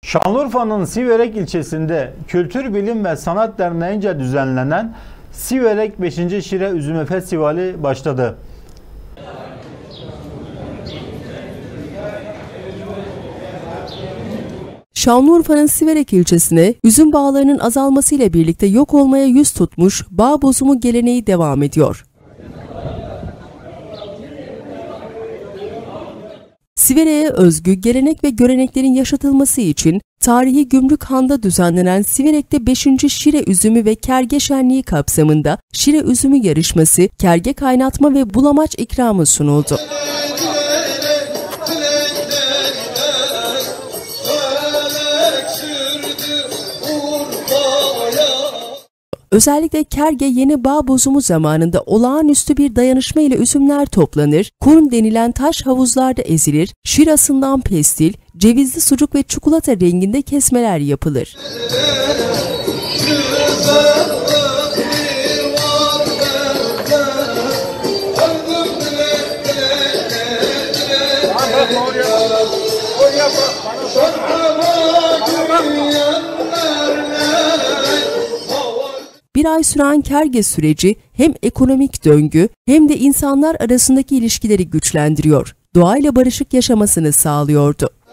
Şanlıurfa'nın Siverek ilçesinde Kültür, Bilim ve Sanat Derneği'nce düzenlenen Siverek 5. Şire Üzümü Festivali başladı. Şanlıurfa'nın Siverek ilçesine üzüm bağlarının azalmasıyla birlikte yok olmaya yüz tutmuş bağ bozumu geleneği devam ediyor. Siverek'e özgü gelenek ve göreneklerin yaşatılması için tarihi Gümrükhan'da düzenlenen Siverek'te 5. Şire Üzümü ve Kerge Şenliği kapsamında Şire Üzümü yarışması, kerge kaynatma ve bulamaç ikramı sunuldu. Özellikle kerge yeni bağ bozumu zamanında olağanüstü bir dayanışma ile üzümler toplanır, kurn denilen taş havuzlarda ezilir, şirasından pestil, cevizli sucuk ve çikolata renginde kesmeler yapılır. Bir ay süren kerge süreci hem ekonomik döngü hem de insanlar arasındaki ilişkileri güçlendiriyor, doğayla barışık yaşamasını sağlıyordu.